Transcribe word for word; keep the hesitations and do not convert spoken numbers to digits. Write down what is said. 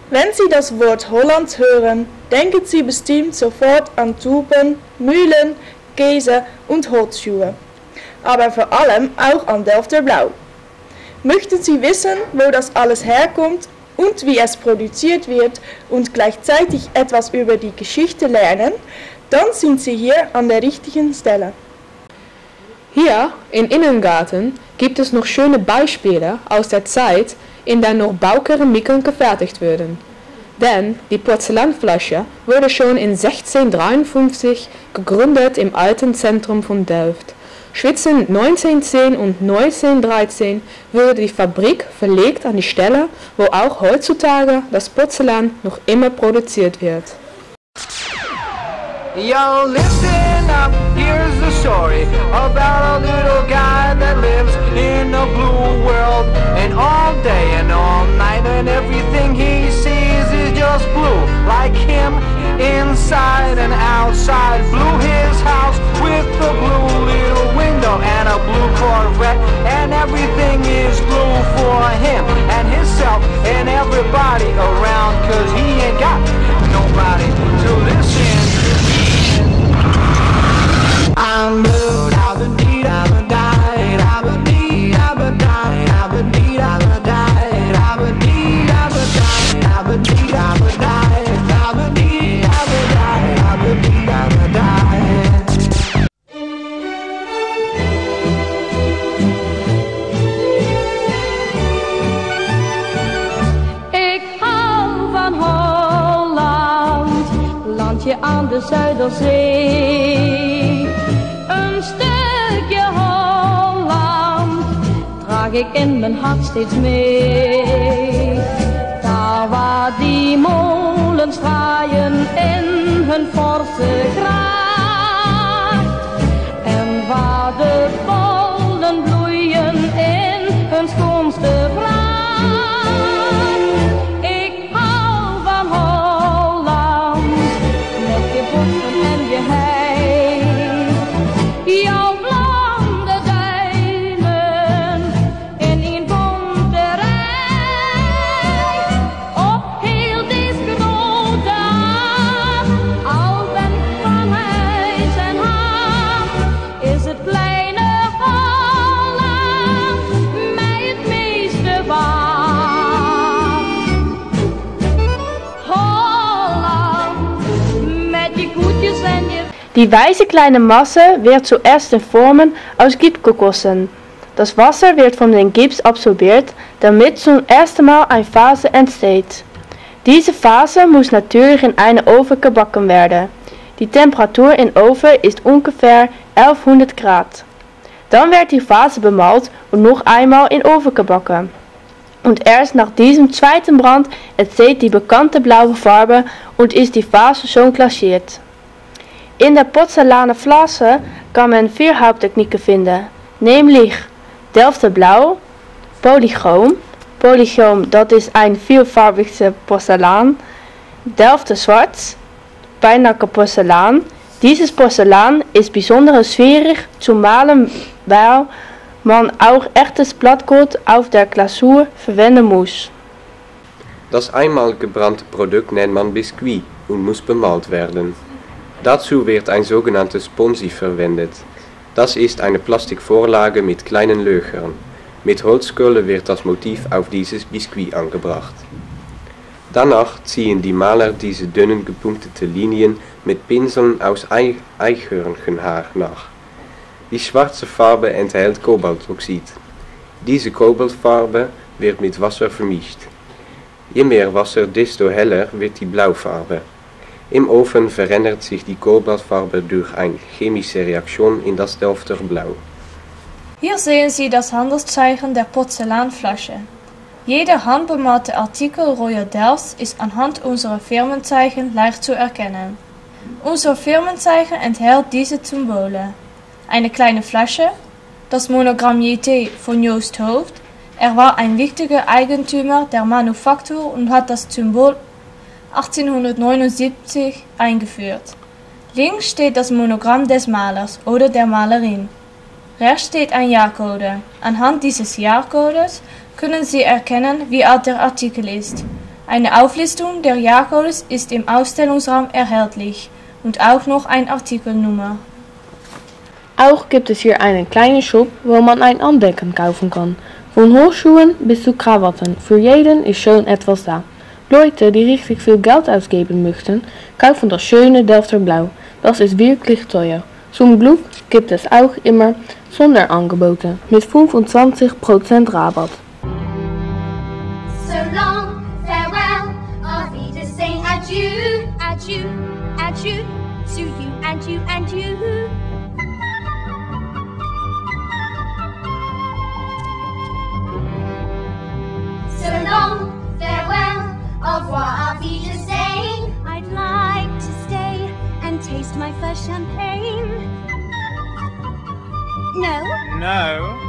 Wenn Sie das Wort Holland hören, denken Sie bestimmt sofort an Tuben, Mühlen, Käse und Holzschuhe. Aber vor allem auch an Delfter Blau. Möchten Sie wissen, wo das alles herkommt und wie es produziert wird und gleichzeitig etwas über die Geschichte lernen, dann sind Sie hier an der richtigen Stelle. Hier in Innengarten gibt es noch schöne Beispiele aus der Zeit, in der noch Baukeramiken gefertigt wurden. Denn die Porzellanflasche wurde schon in sechzehnhundertdreiundfünfzig gegründet im alten Zentrum von Delft. Zwischen neunzehnhundertzehn und neunzehnhundertdreizehn wurde die Fabrik verlegt an die Stelle, wo auch heutzutage das Porzellan noch immer produziert wird. Yo, listen up, here's the story about a little guy that lives in a blue world. And all day and all night and everything he sees is just blue. Like him, inside and outside. Blue his house with a blue little window and a blue Corvette. And everything is blue for him and himself and everybody around. Cause he ain't got nobody to listen. I'm blue, da ba dee da ba die, da ba dee da ba die, da ba dee da ba die, da ba dee da ba die, da ba dee da ba die, da ba dee da ba die, da ba dee da ba die. Ik hou van Holland, landje aan de Zuiderzee. Een stukje Holland draag ik in mijn hart steeds mee. Daar waar die molens draaien in hun forse kracht. En waar de bollen bloeien in hun schoonste pracht. Ik hou van Holland, met je bossen en je hei. Jouw blonde duinen in een bonte rij. Op heel deze grote dag, al ben ik van huis en haag, is het kleine Holland mij het meeste waard. Holland, met je koetjes en je... Die weiße kleine Masse wird zuerst in Formen aus Gips gegossen. Das Wasser wird von dem Gips absorbiert, damit zum ersten Mal eine Phase entsteht. Diese Phase muss natürlich in einem Ofen gebacken werden. Die Temperatur im Ofen ist ungefähr elfhundert Grad. Dann wird die Phase bemalt und noch einmal in den Ofen gebacken. Und erst nach diesem zweiten Brand entsteht die bekannte blaue Farbe und ist die Phase schon glaciert. In der Porzellanflasche kann man vier Haupttechniken finden, nämlich Delfter Blau, Polychroom, Polychroom dat ist ein vielfarbiges Porzellan, Delfter Schwarz, Pijnacker Porzellan. Dieses Porzellan ist besonders schwierig zu malen, weil man auch echtes Blattgold auf der Glasur verwenden muss. Das einmal gebrannte Produkt nennt man Biskuit und muss bemalt werden. Dazu wird ein sogenanntes Sponsi verwendet. Das ist eine Plastikvorlage mit kleinen Löchern. Mit Holzkohle wird das Motiv auf dieses Biskuit angebracht. Danach ziehen die Maler diese dünnen gepunktete Linien mit Pinseln aus Eichhörnchenhaar nach. Die schwarze Farbe enthält Kobaltoxid. Diese Kobaltfarbe wird mit Wasser vermischt. Je mehr Wasser, desto heller wird die Blaufarbe. Im Ofen verändert sich die Kobaltfarbe durch eine chemische Reaktion in das Delfter Blau. Hier sehen Sie das Handelszeichen der Porzellanflasche. Jeder handbemalte Artikel Royal Delfts ist anhand unserer Firmenzeichen leicht zu erkennen. Unser Firmenzeichen enthält diese Symbole. Eine kleine Flasche, das Monogramm J T von Joost Hooft. Er war ein wichtiger Eigentümer der Manufaktur und hat das Symbol achtzehnhundertneunundsiebzig eingeführt. Links steht das Monogramm des Malers oder der Malerin. Rechts steht ein Jahrcode. Anhand dieses Jahrcodes können Sie erkennen, wie alt der Artikel ist. Eine Auflistung der Jahrcodes ist im Ausstellungsraum erhältlich und auch noch ein Artikelnummer. Auch gibt es hier einen kleinen Shop, wo man ein Andenken kaufen kann. Von Hochschuhen bis zu Krawatten, für jeden ist schon etwas da. Leute, die richtig viel Geld ausgeben möchten, kaufen das schöne Delfter Blau. Das ist wirklich teuer. Zum Glück gibt es auch immer Sonderangebote mit fünfundzwanzig Prozent Rabatt. So long, farewell, auf Wiedersehen, adieu, adieu, adieu, to you and you and you. So long, farewell, au revoir, auf Wiedersehen. I'd like to stay and taste my first champagne. No? No.